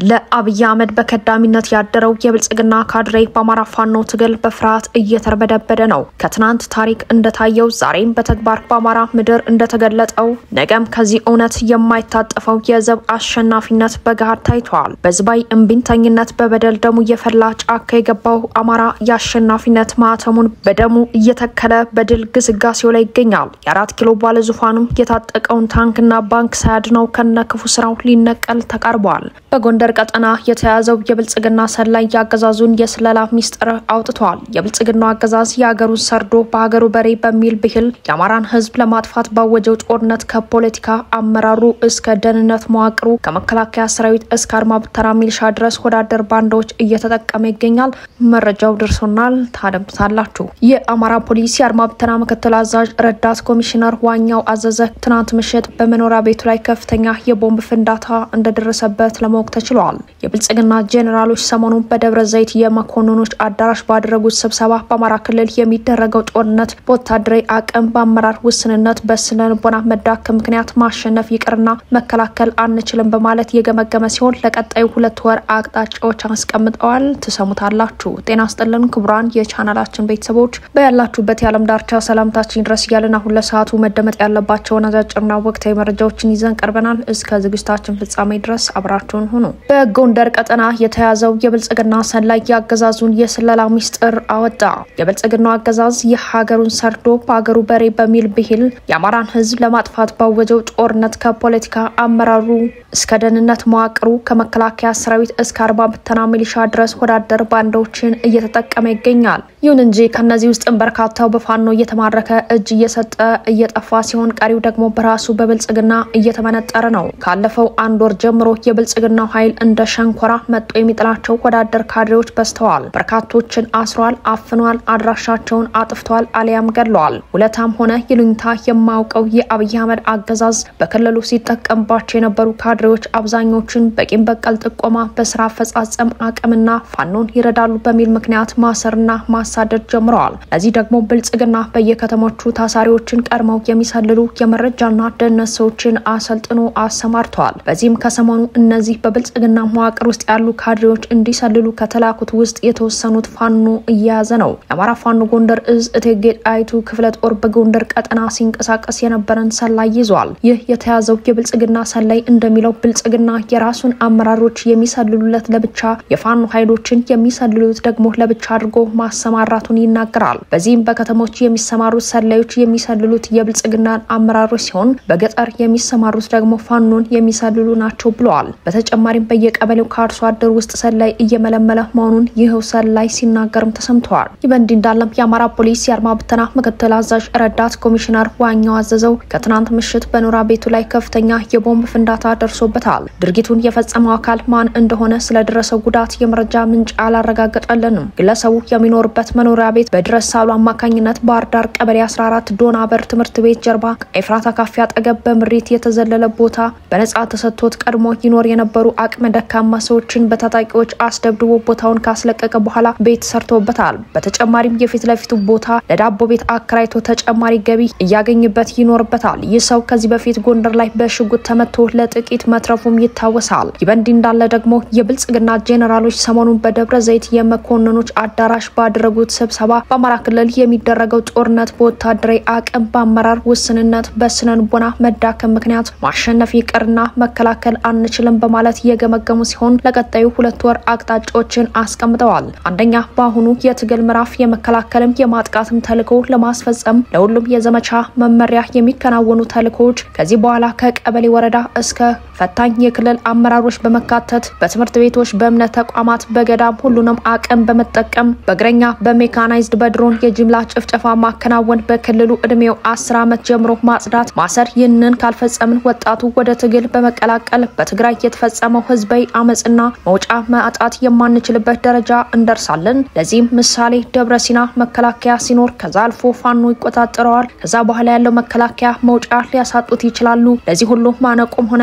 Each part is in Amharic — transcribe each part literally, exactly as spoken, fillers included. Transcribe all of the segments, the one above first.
ለአብይ አህመድ በከዳሚነት ያደረው የብልጽግና ካድሬ በአማራ ፋኖ ትግል በፍርሃት እየተርበደበደ ነው። ከትናንት ታሪክ እንደታየው ዛሬም በተግባር በአማራ ምድር እንደተገለጠው ነገም ከዚህ እውነት የማይታጠፈው የዘብ አሸናፊነት በጋር ታይቷል። በዝባይ እምቢንተኝነት በበደል ደሙ የፈላ ጫካ የገባው አማራ የአሸናፊነት ማተሙን በደሙ እየተከለ በድል ግስጋሴው ላይ ይገኛል። የአራት ኪሎ ባለ ዙፋኑም የታጠቀውን ታንክና ባንክ ሳያድነው ከነክፉ ስራው ሊነቀል ተቃርቧል። በጎንደር ቀጠና የተያዘው የብልጽግና ሰላይ ያገዛዙን የስለላ ሚስጥር አውጥቷል። የብልጽግናው አገዛዝ ያገሩን ሰርዶ በአገሩ በሬ በሚል ብሂል የአማራን ህዝብ ለማጥፋት ባወጀው ጦርነት ከፖለቲካ አመራሩ እስከ ደህንነት መዋቅሩ ከመከላከያ ሰራዊት እስከ አርማ ብተና ሚሊሻ ድረስ ወዳደር ባንዶች እየተጠቀመ ይገኛል። መረጃው ደርሶናል፣ ታደምጣላችሁ። የአማራ ፖሊስ የአርማ ብተና ምክትል አዛዥ ረዳት ኮሚሽነር ዋኛው አዘዘ ትናንት ምሽት በመኖሪያ ቤቱ ላይ ከፍተኛ የቦምብ ፍንዳታ እንደደረሰበት ለማወቅ ተችሏል። የብልጽግና ጄኔራሎች ሰሞኑን በደብረ ዘይት የመኮንኖች አዳራሽ ባደረጉት ስብሰባ በአማራ ክልል የሚደረገው ጦርነት በወታደራዊ አቅም በአመራር ውስንነት በስነ ልቦና መዳከም ምክንያት ማሸነፍ ይቅርና መከላከል አንችልም በማለት የገመገመ ሲሆን ለቀጣዩ ሁለት ወር አቅጣጫዎች አስቀምጠዋል። ተሰሙታላችሁ። ጤና ይስጥልን ክቡራን የቻናላችን ቤተሰቦች በያላችሁበት የዓለም ዳርቻ ሰላምታችን ድረስ ያለና ሁሉ ሰዓቱ መደመጥ ያለባቸው አጫጭርና ወቅታዊ መረጃዎችን ይዘን ቀርበናል። እስከ ዝግጅታችን ፍጻሜ ድረስ አብራችሁን ሁኑ። በጎንደር ቀጠና የተያዘው የብልጽግና ሰላይ ያገዛዙን የስለላ ሚስጥር አወጣ። የብልጽግናው አገዛዝ የሀገሩን ሰርዶ በአገሩ በሬ በሚል ብሂል የአማራን ህዝብ ለማጥፋት ባወጀው ጦርነት ከፖለቲካ አመራሩ እስከ ደህንነት መዋቅሩ ከመከላከያ ሰራዊት እስከ አርባ ብተና ሚሊሻ ድረስ ወዳደር ባንዶችን እየተጠቀመ ይገኛል። ይሁን እንጂ ከነዚህ ውስጥ በርካታው በፋኖ እየተማረከ እጅ እየሰጠ እየጠፋ ሲሆን ቀሪው ደግሞ በራሱ በብልጽግና እየተመነጠረ ነው። ካለፈው አንድ ወር ጀምሮ የብልጽግናው ኃይል እንደ ሸንኮራ መጥቶ የሚጥላቸው ወዳደር ካድሬዎች በስተዋል። በርካቶችን አስሯል፣ አፍኗል፣ አድራሻቸውን አጥፍቷል አሊያም ገድሏል። ውለታም ሆነ ይሉኝታ የማያውቀው የአብይ አህመድ አገዛዝ በክልሉ ሲጠቀምባቸው የነበሩ ካድሬዎች አብዛኞቹን በቂም በቀል ጥቆማ በስራ አፈጻጸም አቅምና ፋኖን ይረዳሉ በሚል ምክንያት ማሰርና ማሳደድ ጀምረዋል። ለዚህ ደግሞ ብልጽግና በየከተሞቹ ታሳሪዎችን ቀርመው የሚሰልሉ የመረጃና ደህንነት ሰዎችን አሰልጥኖ አሰማርተዋል። በዚህም ከሰሞኑ እነዚህ በብልጽግና መዋቅር ውስጥ ያሉ ካድሬዎች እንዲሰልሉ ከተላኩት ውስጥ የተወሰኑት ፋኖ እየያዘ ነው። የአማራ ፋኖ ጎንደር እዝ እቴጌ ጣይቱ ክፍለ ጦር በጎንደር ቀጠና ሲንቀሳቀስ የነበረን ሰላይ ይዟል። ይህ የተያዘው የብልጽግና ሰላይ እንደሚለው ብልጽግና የራሱን አመራሮች የሚሰልሉለት ለብቻ የፋኖ ኃይሎችን የሚሰልሉት ደግሞ ለብቻ አድርጎ ማሰማራቱን ይናገራል። በዚህም በከተሞች የሚሰማሩት ሰላዮች የሚሰልሉት የብልጽግና አመራሮች ሲሆን በገጠር የሚሰማሩት ደግሞ ፋኖን የሚሰልሉ ናቸው ብለዋል። በተጨማሪም በየቀበሌው ካርሶ አደር ውስጥ ሰላይ እየመለመለ መሆኑን ይህው ሰላይ ሲናገርም ተሰምቷል። ይበንዲ እንዳለም የአማራ ፖሊስ የአርማ ብተና ምክትል አዛዥ ረዳት ኮሚሽነር ዋኛው አዘዘው ከትናንት ምሽት በኖራ ቤቱ ላይ ከፍተኛ የቦምብ ፍንዳታ ደርሶበታል። ድርጊቱን የፈጸመው አካል ማን እንደሆነ ስለደረሰው ጉዳት የመረጃ ምንጭ አላረጋገጠልንም። ግለሰቡ የሚኖርበት መኖሪያ ቤት በድረስ ሳሉ አማካኝነት ባህርዳር ቀበሌ አስራ አራት ዶና በር ትምህርት ቤት ጀርባ ኤፍራታ ካፌ አጠገብ በምሪት የተዘለለ ቦታ በነጻ ተሰጥቶት ቀድሞ ይኖር የነበሩ አቅመ ደካማ ሰዎችን በታጣቂዎች አስደብድቦ ቦታውን ካስለቀቀ በኋላ ቤት ሰርቶበታል። በተጨማሪም የፊት ለፊቱ ቦታ ለዳቦ ቤት አከራይቶ ተጨማሪ ገቢ እያገኝበት ይኖርበታል። ይህ ሰው ከዚህ በፊት ጎንደር ላይ በሽጉጥ ተመቶ ለጥቂት መትረፉም ይታወሳል። ይበንዲ እንዳለ ደግሞ የብልጽግና ጄኔራሎች ሰሞኑን በደብረ ዘይት የመኮንኖች አዳራሽ ባደረጉት ስብሰባ በአማራ ክልል የሚደረገው ጦርነት በወታደራዊ አቅም በአመራር ውስንነት በስነ ልቦና መዳከም ምክንያት ማሸነፍ ይቅርና መከላከል አንችልም በማለት የገመገሙ ሲሆን ለቀጣዩ ሁለት ወር አቅጣጫዎችን አስቀምጠዋል። አንደኛ በአሁኑ የትግል ምዕራፍ የመከላከልም የማጥቃትም ተልዕኮ ለማስፈጸም ለሁሉም የዘመቻ መመሪያ የሚከናወኑ ተልዕኮዎች ከዚህ በኋላ ከቀበሌ ወረዳ እስከ ፈታኝ የክልል አመራሮች በመካተት በትምህርት ቤቶች በእምነት ተቋማት በገዳም ሁሉንም አቅም በመጠቀም በእግረኛ በሜካናይዝድ በድሮን የጅምላ ጭፍጨፋ ማከናወን በክልሉ እድሜው አስር ዓመት ጀምሮ ማጽዳት ማሰር ይህንን ካልፈጸምን ወጣቱ ወደ ትግል በመቀላቀል በትግራይ የተፈጸመው ህዝባዊ አመጽና መውጫ ማጣት የማንችልበት ደረጃ እንደርሳለን። ለዚህም ምሳሌ ደብረሲና መከላከያ ሲኖር ከዛ አልፎ ፋኖ ይቆጣጠረዋል። ከዛ በኋላ ያለው መከላከያ መውጫ ሊያሳጡት ይችላሉ። ለዚህ ሁሉ ማነቆም ሆነ የእርስ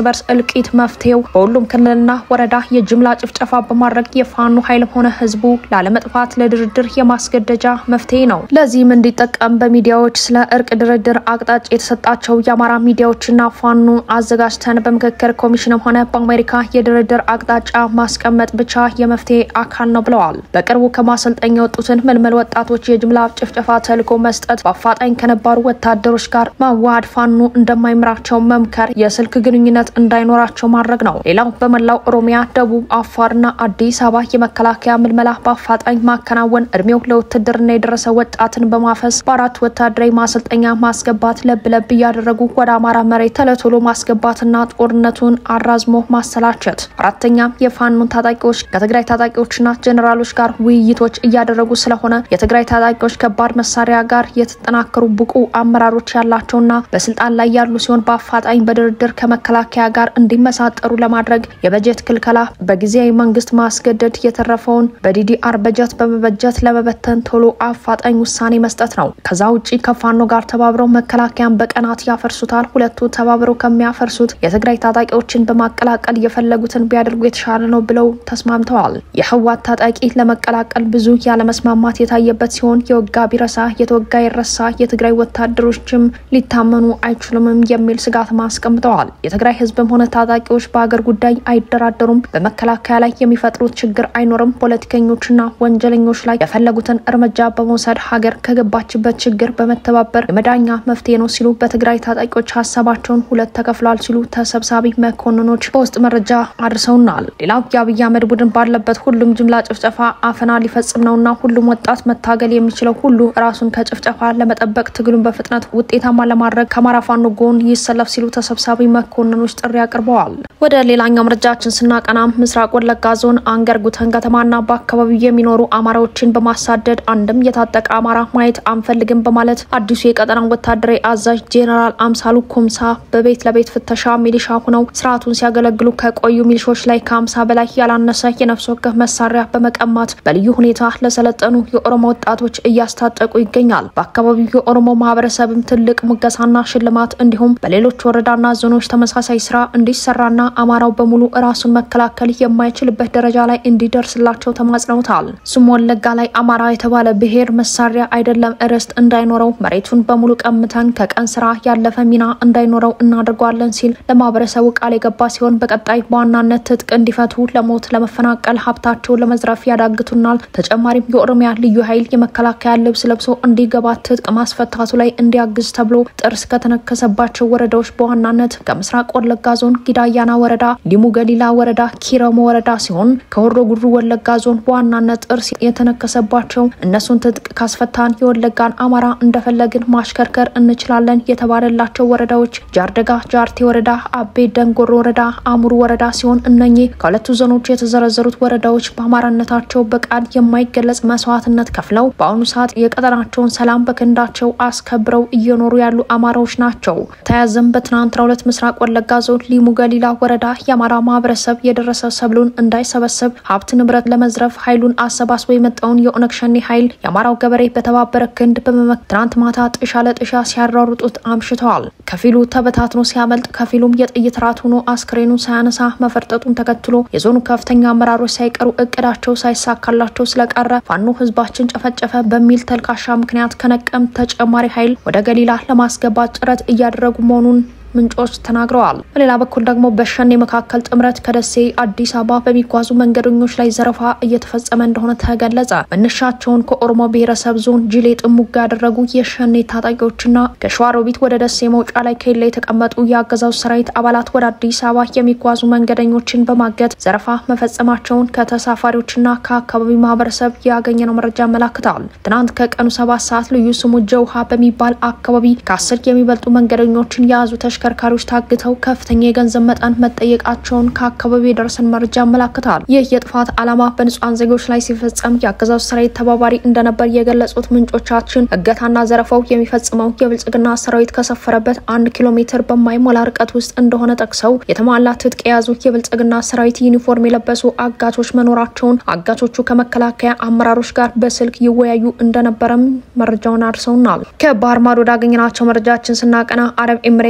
በርስ እልቂት መፍትሄው በሁሉም ክልልና ወረዳ የጅምላ ጭፍጨፋ በማድረግ የፋኖ ኃይል ሆነ ህዝቡ ላለመጥፋት ለድርድር የማስገደጃ መፍትሄ ነው። ለዚህም እንዲጠቀም በሚዲያዎች ስለ እርቅ ድርድር አቅጣጫ የተሰጣቸው የአማራ ሚዲያዎችና ፋኖ አዘጋጅተን በምክክር ኮሚሽንም ሆነ በአሜሪካ የድርድር አቅጣጫ ማስቀመጥ ብቻ የመፍትሄ አካል ነው ብለዋል። በቅርቡ ከማሰልጠኛ የወጡትን መልመል ወጣቶች የጅምላ ጭፍጨፋ ተልዕኮ መስጠት፣ በአፋጣኝ ከነባሩ ወታደሮች ጋር ማዋሃድ፣ ፋኖ እንደማይምራቸው መምከር፣ የስልክ ግንኙነት እንዳይኖራቸው ማድረግ ነው። ሌላው በመላው ኦሮሚያ፣ ደቡብ፣ አፋርና አዲስ አበባ የመከላከያ ምልመላ በአፋጣኝ ማከናወን፣ እድሜው ለውትድርና የደረሰ ወጣትን በማፈስ በአራት ወታደራዊ ማሰልጠኛ ማስገባት፣ ለብ ለብ እያደረጉ ወደ አማራ መሬት ተለቶሎ ማስገባትና ጦርነቱን አራዝሞ ማሰላቸት። አራተኛ የፋኖን ታጣቂዎች ከትግራይ ታጣቂዎችና ጀነራሎች ጋር ውይይቶች እያደረጉ ስለሆነ የትግራይ ታጣቂዎች ከባድ መሳሪያ ጋር የተጠናከሩ ብቁ አመራሮች ያላቸውና በስልጣን ላይ ያሉ ሲሆን በአፋጣኝ በድርድር ከመከላከያ ጋር እንዲመሳጠሩ ለማድረግ የበጀት ክልከላ በጊዜያዊ መንግስት ማስገደድ፣ የተረፈውን በዲዲአር በጀት በመበጀት ለመበተን ቶሎ አፋጣኝ ውሳኔ መስጠት ነው። ከዛ ውጪ ከፋኖ ጋር ተባብረው መከላከያን በቀናት ያፈርሱታል። ሁለቱ ተባብረው ከሚያፈርሱት የትግራይ ታጣቂዎችን በማቀላቀል የፈለጉትን ቢያደርጉ የተሻለ ነው ብለው ተስማምተዋል። የህወሓት ታጣቂ ለመቀላቀል ብዙ ያለመስማማት የታየበት ሲሆን የወጋ ቢረሳ የተወጋ ይረሳ፣ የትግራይ ወታደሮችም ሊታመኑ አይችሉም የሚል ስጋት ማስቀምጠዋል። የትግራይ ህዝብም ሆነ ታጣቂዎች በአገር ጉዳይ አይደራደሩም፣ በመከላከያ ላይ የሚፈጥሩት ችግር አይኖርም፣ ፖለቲከኞችና ወንጀለኞች ላይ የፈለጉትን እርምጃ በመውሰድ ሀገር ከገባችበት ችግር በመተባበር የመዳኛ መፍትሄ ነው ሲሉ በትግራይ ታጣቂዎች ሀሳባቸውን ሁለት ተከፍሏል ሲሉ ተሰብሳቢ መኮንኖች በውስጥ መረጃ አድርሰውናል። ሌላው የአብይ አህመድ ቡድን ባለበት ሁሉም ጅምላ ጭፍጨፋ አፈና ሊፈጽም ነውና ሁሉም ወጣት መታገል የሚችለው ሁሉ ራሱን ከጭፍጨፋ ለመጠበቅ ትግሉን በፍጥነት ውጤታማ ለማድረግ ከአማራ ፋኖ ጎን ይሰለፍ ሲሉ ተሰብሳቢ መኮንኖች ጥሪ አቅርበዋል። ወደ ሌላኛው መረጃችን ስናቀና ምስራቅ ወለጋ ዞን አንገር ጉተን ከተማና በአካባቢው የሚኖሩ አማራዎችን በማሳደድ አንድም የታጠቀ አማራ ማየት አንፈልግም በማለት አዲሱ የቀጠናው ወታደራዊ አዛዥ ጄኔራል አምሳሉ ኩምሳ በቤት ለቤት ፍተሻ ሚሊሻ ሆነው ስርዓቱን ሲያገለግሉ ከቆዩ ሚሊሾች ላይ ከአምሳ በላይ ያላነሰ የነፍስ ወከፍ መሳሪያ በመቀማት በልዩ ሁኔታ ለሰለጠኑ የኦሮሞ ወጣቶች እያስታጠቁ ይገኛል። በአካባቢው የኦሮሞ ማህበረሰብም ትልቅ ሙገሳና ሽልማት እንዲሁም በሌሎች ወረዳና ዞኖች ተመሳሳይ ስራ እንዲሰራና አማራው በሙሉ ራሱን መከላከል የማይችልበት ደረጃ ላይ እንዲደርስላቸው ተማጽነውታል። ሱም ወለጋ ላይ አማራ የተባለ ብሔር መሳሪያ አይደለም እርስት እንዳይኖረው መሬቱን በሙሉ ቀምተን ከቀን ስራ ያለፈ ሚና እንዳይኖረው እናደርጋለን ሲል ለማህበረሰቡ ቃል የገባ ሲሆን በቀጣይ በዋናነት ትጥቅ እንዲፈቱ፣ ለሞት ለመፈናቀል ሀብታቸውን ለመዝረፍ ያዳግቱናል፣ ተጨማሪም የኦሮሚያ ልዩ ኃይል የመከላከያ ልብስ ለብሶ እንዲገባ ትጥቅ ማስፈታቱ ላይ እንዲያግዝ ተብሎ ጥርስ ከተነከሰባቸው ወረዳዎች በዋናነት ከምስራቅ ወለጋ ዞን ጊዳያና ወረዳ፣ ሊሙ ገሊላ ወረዳ፣ ኪረሞ ወረዳ ሲሆን ከሆሮ ጉድሩ ወለጋ ዞን በዋናነት ጥርስ የተነከሰባቸው እነሱን ትጥቅ ካስፈታን የወለጋን አማራ እንደፈለግን ማሽከርከር እንችላለን የተባለላቸው ወረዳዎች ጃርደጋ ጃርቴ ወረዳ፣ አቤ ደንጎሮ ወረዳ፣ አሙሩ ወረዳ ሲሆን እነኚህ ከሁለቱ ዞኖች የተዘረዘሩት ወረዳዎች በአማራነታቸው በቃል የማይገለጽ መስዋዕትነት ከፍለው በአሁኑ ሰዓት የቀጠናቸውን ሰላም በክንዳቸው አስከብረው እየኖሩ ያሉ አማራዎች ናቸው። ተያዘም በትናንትናው ዕለት ምስራቅ ወለጋ ዞን ሊሙ ገሊላ ወረዳ የአማራ ማህበረሰብ የደረሰ ሰብሉን እንዳይሰበሰብ ሀብት ንብረት ለመዝረፍ ኃይሉን አሰባስቦ የመጣውን የኦነግ ሸኔ ኃይል የአማራው ገበሬ በተባበረ ክንድ በመመክ ትናንት ማታ ጥሻ ለጥሻ ሲያራሩጡት አምሽተዋል። ከፊሉ ተበታትኖ ሲያመልጥ፣ ከፊሉም የጥይት ራት ሆኖ አስክሬኑ ሳያነሳ መፈርጠጡን ተከትሎ የዞኑ ከፍተኛ አመራሮች ሳይቀሩ እቅዳቸው ሳይሳካላቸው ስለቀረ ፋኖ ህዝባችን ጨፈጨፈ በሚል ተልካሻ ምክንያት ከነቀም ተጨማሪ ኃይል ወደ ገሊላ ለማስገባት ጥረት እያደረጉ መሆኑን ምንጮች ተናግረዋል። በሌላ በኩል ደግሞ በሸኔ መካከል ጥምረት ከደሴ አዲስ አበባ በሚጓዙ መንገደኞች ላይ ዘረፋ እየተፈጸመ እንደሆነ ተገለጸ። መነሻቸውን ከኦሮሞ ብሔረሰብ ዞን ጅሌ ጥሙጋ ያደረጉ የሸኔ ታጣቂዎችና ከሸዋሮቢት ወደ ደሴ መውጫ ላይ ከሌላ የተቀመጡ የአገዛዙ ሰራዊት አባላት ወደ አዲስ አበባ የሚጓዙ መንገደኞችን በማገት ዘረፋ መፈጸማቸውን ከተሳፋሪዎችና ከአካባቢው ማህበረሰብ ያገኘነው መረጃ ያመለክታል። ትናንት ከቀኑ ሰባት ሰዓት ልዩ ስሙ ጀውሃ በሚባል አካባቢ ከአስር የሚበልጡ መንገደኞችን የያዙ ተሽከርካሪዎች ታግተው ከፍተኛ የገንዘብ መጠን መጠየቃቸውን ከአካባቢው የደረሰን መረጃ ያመለክታል። ይህ የጥፋት ዓላማ በንጹሃን ዜጎች ላይ ሲፈጸም የአገዛዙ ሰራዊት ተባባሪ እንደነበር የገለጹት ምንጮቻችን እገታና ዘረፋው የሚፈጽመው የብልጽግና ሰራዊት ከሰፈረበት አንድ ኪሎ ሜትር በማይሞላ ርቀት ውስጥ እንደሆነ ጠቅሰው የተሟላ ትጥቅ የያዙ የብልጽግና ሰራዊት ዩኒፎርም የለበሱ አጋቾች መኖራቸውን፣ አጋቾቹ ከመከላከያ አመራሮች ጋር በስልክ ይወያዩ እንደነበረም መረጃውን አድርሰውናል። ከባህር ማዶ ወዳገኘናቸው መረጃችን ስናቀና አረብ ኤሚሬትስ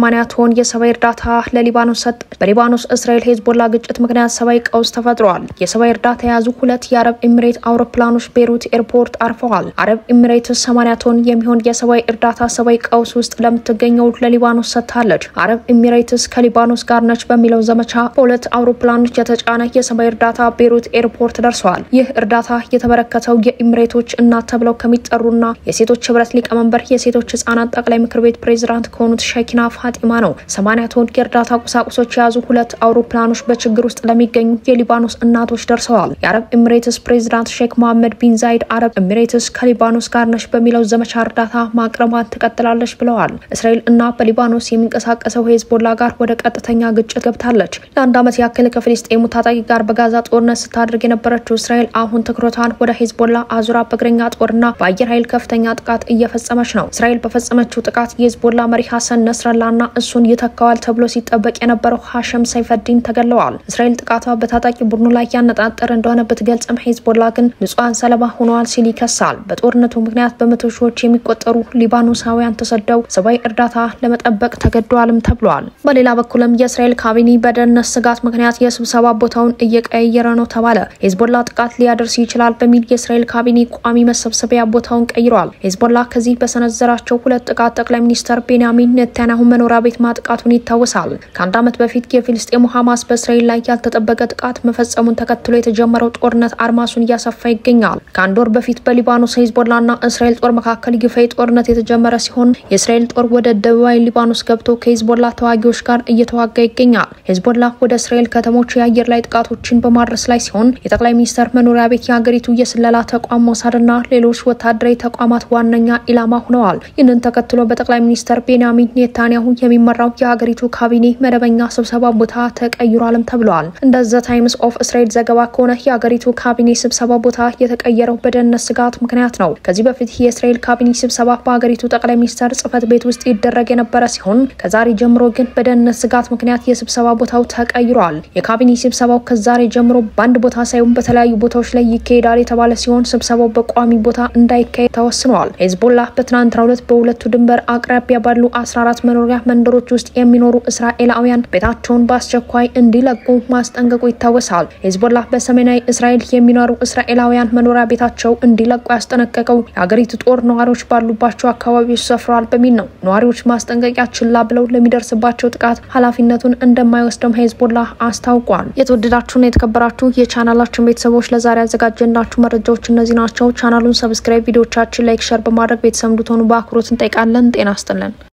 ሰማንያ ቶን የሰብአዊ እርዳታ ለሊባኖስ ሰጥ። በሊባኖስ እስራኤል ሄዝቦላ ግጭት ምክንያት ሰብአዊ ቀውስ ተፈጥሯል። የሰብአዊ እርዳታ የያዙ ሁለት የአረብ ኤሚሬት አውሮፕላኖች ቤሩት ኤርፖርት አርፈዋል። አረብ ኤሚሬትስ ሰማንያ ቶን የሚሆን የሰብአዊ እርዳታ ሰብአዊ ቀውስ ውስጥ ለምትገኘው ለሊባኖስ ሰጥታለች። አረብ ኤሚሬትስ ከሊባኖስ ጋር ነች በሚለው ዘመቻ በሁለት አውሮፕላኖች የተጫነ የሰብአዊ እርዳታ ቤሩት ኤርፖርት ደርሷል። ይህ እርዳታ የተበረከተው የኤሚሬቶች እናት ተብለው ከሚጠሩና የሴቶች ህብረት ሊቀመንበር የሴቶች ህጻናት ጠቅላይ ምክር ቤት ፕሬዝዳንት ከሆኑት ሸኪና ፋጢማ ነው። ሰማንያ ቶን የእርዳታ ቁሳቁሶች የያዙ ሁለት አውሮፕላኖች በችግር ውስጥ ለሚገኙ የሊባኖስ እናቶች ደርሰዋል። የአረብ ኤሚሬትስ ፕሬዝዳንት ሼክ መሐመድ ቢን ዛይድ አረብ ኤሚሬትስ ከሊባኖስ ጋር ነች በሚለው ዘመቻ እርዳታ ማቅረቧን ትቀጥላለች ብለዋል። እስራኤል እና በሊባኖስ የሚንቀሳቀሰው ሄዝቦላ ጋር ወደ ቀጥተኛ ግጭት ገብታለች። ለአንድ ዓመት ያክል ከፍልስጤሙ ታጣቂ ጋር በጋዛ ጦርነት ስታደርግ የነበረችው እስራኤል አሁን ትኩረቷን ወደ ሄዝቦላ አዙራ በእግረኛ ጦርና በአየር ኃይል ከፍተኛ ጥቃት እየፈጸመች ነው። እስራኤል በፈጸመችው ጥቃት የሄዝቦላ መሪ ሐሰን ነስረላና እሱን ይተካዋል ተብሎ ሲጠበቅ የነበረው ሐሸም ሰይፈዲን ተገለዋል። እስራኤል ጥቃቷ በታጣቂ ቡድኑ ላይ ያነጣጠረ እንደሆነ ብትገልጽም ሄዝቦላ ግን ንጹሃን ሰለባ ሆነዋል ሲል ይከሳል። በጦርነቱ ምክንያት በመቶ ሺዎች የሚቆጠሩ ሊባኖሳውያን ተሰደው ሰብአዊ እርዳታ ለመጠበቅ ተገደዋልም ተብሏል። በሌላ በኩልም የእስራኤል ካቢኔ በደህንነት ስጋት ምክንያት የስብሰባ ቦታውን እየቀየረ ነው ተባለ። ሄዝቦላ ጥቃት ሊያደርስ ይችላል በሚል የእስራኤል ካቢኔ ቋሚ መሰብሰቢያ ቦታውን ቀይሯል። ሄዝቦላ ከዚህ በሰነዘራቸው ሁለት ጥቃት ጠቅላይ ሚኒስትር ቤንያሚን ኔታንያሁ መኖሪያ ቤት ማጥቃቱን ይታወሳል። ከአንድ ዓመት በፊት የፊልስጤሙ ሐማስ በእስራኤል ላይ ያልተጠበቀ ጥቃት መፈጸሙን ተከትሎ የተጀመረው ጦርነት አድማሱን እያሰፋ ይገኛል። ከአንድ ወር በፊት በሊባኖስ ሄዝቦላና እስራኤል ጦር መካከል ይፋዊ ጦርነት የተጀመረ ሲሆን የእስራኤል ጦር ወደ ደቡባዊ ሊባኖስ ገብቶ ከሄዝቦላ ተዋጊዎች ጋር እየተዋጋ ይገኛል። ሄዝቦላ ወደ እስራኤል ከተሞች የአየር ላይ ጥቃቶችን በማድረስ ላይ ሲሆን የጠቅላይ ሚኒስትር መኖሪያ ቤት የሀገሪቱ የስለላ ተቋም ሞሳድና ሌሎች ወታደራዊ ተቋማት ዋነኛ ኢላማ ሆነዋል። ይህንን ተከትሎ በጠቅላይ ሚኒስትር ቤንያሚን ኔታንያሁ የሚመራው የሀገሪቱ ካቢኔ መደበኛ ስብሰባ ቦታ ተቀይሯልም ተብሏል። እንደ ዘ ታይምስ ኦፍ እስራኤል ዘገባ ከሆነ የሀገሪቱ ካቢኔ ስብሰባ ቦታ የተቀየረው በደህንነት ስጋት ምክንያት ነው። ከዚህ በፊት የእስራኤል ካቢኔ ስብሰባ በሀገሪቱ ጠቅላይ ሚኒስትር ጽህፈት ቤት ውስጥ ይደረግ የነበረ ሲሆን ከዛሬ ጀምሮ ግን በደህንነት ስጋት ምክንያት የስብሰባ ቦታው ተቀይሯል። የካቢኔ ስብሰባው ከዛሬ ጀምሮ በአንድ ቦታ ሳይሆን በተለያዩ ቦታዎች ላይ ይካሄዳል የተባለ ሲሆን ስብሰባው በቋሚ ቦታ እንዳይካሄድ ተወስኗል። ሄዝቦላ በትናንትናው ዕለት በሁለቱ ድንበር አቅራቢያ ባሉ አስራ አራት መኖሪያ መንደሮች ውስጥ የሚኖሩ እስራኤላውያን ቤታቸውን በአስቸኳይ እንዲለቁ ማስጠንቀቁ ይታወሳል። ሄዝቦላ በሰሜናዊ እስራኤል የሚኖሩ እስራኤላውያን መኖሪያ ቤታቸው እንዲለቁ ያስጠነቀቀው የሀገሪቱ ጦር ነዋሪዎች ባሉባቸው አካባቢዎች ሰፍረዋል በሚል ነው። ነዋሪዎች ማስጠንቀቂያ ችላ ብለው ለሚደርስባቸው ጥቃት ኃላፊነቱን እንደማይወስደም ሄዝቦላ አስታውቋል። የተወደዳችሁና የተከበራችሁ የቻናላችን ቤተሰቦች ለዛሬ ያዘጋጀንላችሁ መረጃዎች እነዚህ ናቸው። ቻናሉን ሰብስክራይብ፣ ቪዲዮቻችን ላይክ፣ ሼር በማድረግ ቤተሰብ እንድትሆኑ በአክብሮት እንጠይቃለን። ጤና ይስጥልን።